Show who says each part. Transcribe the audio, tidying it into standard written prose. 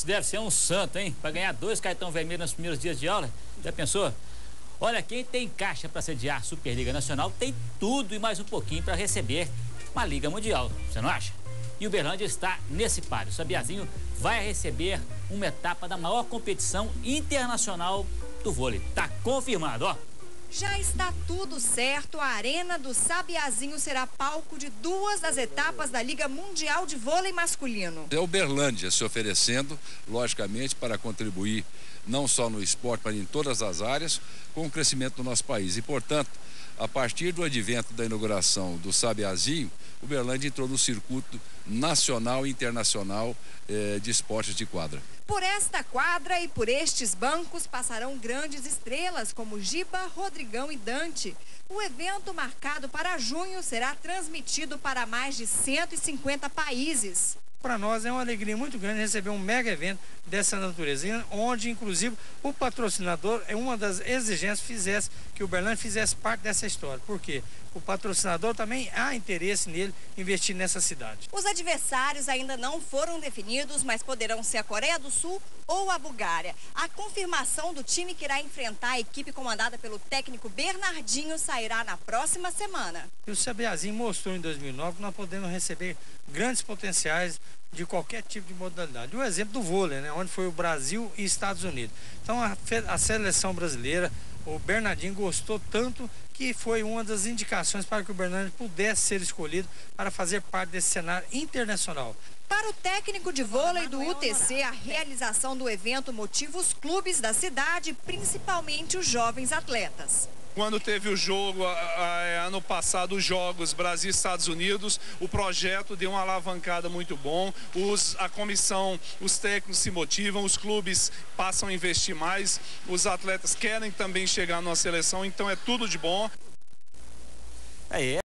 Speaker 1: deve ser um santo, hein? Para ganhar 2 cartão vermelho nos primeiros dias de aula. Já pensou? Olha, quem tem caixa para sediar a Superliga Nacional tem tudo e mais um pouquinho para receber uma Liga Mundial. Você não acha? E o Uberlândia está nesse páreo. O Sabiazinho vai receber uma etapa da maior competição internacional do vôlei. Tá confirmado, ó.
Speaker 2: Já está tudo certo, a Arena do Sabiazinho será palco de 2 das etapas da Liga Mundial de Vôlei Masculino.
Speaker 3: É o Uberlândia se oferecendo, logicamente, para contribuir não só no esporte, mas em todas as áreas, com o crescimento do nosso país. E, portanto, a partir do advento da inauguração do Sabiazinho, o Uberlândia entrou no circuito nacional e internacional de esportes de quadra.
Speaker 2: Por esta quadra e por estes bancos passarão grandes estrelas como Giba, Rodrigão e Dante. O evento marcado para junho será transmitido para mais de 150 países.
Speaker 4: Para nós é uma alegria muito grande receber um mega evento dessa natureza, onde inclusive o patrocinador é uma das exigências que o Uberlândia fizesse parte dessa história. Por quê? O patrocinador também há interesse nele investir nessa cidade.
Speaker 2: Os adversários ainda não foram definidos, mas poderão ser a Coreia do Sul ou a Bulgária. A confirmação do time que irá enfrentar a equipe comandada pelo técnico Bernardinho sairá na próxima semana.
Speaker 4: E o Sabiazinho mostrou em 2009 que nós podemos receber grandes potenciais de qualquer tipo de modalidade. O exemplo do vôlei, né, onde foi o Brasil e Estados Unidos. Então a seleção brasileira, o Bernardinho gostou tanto que foi uma das indicações para que o Uberlândia pudesse ser escolhido para fazer parte desse cenário internacional.
Speaker 2: Para o técnico de vôlei do UTC, a realização do evento motiva os clubes da cidade, principalmente os jovens atletas.
Speaker 5: Quando teve o jogo, ano passado, os Jogos Brasil e Estados Unidos, o projeto deu uma alavancada muito bom, a comissão, os técnicos se motivam, os clubes passam a investir mais, os atletas querem também chegar numa seleção, então é tudo de bom.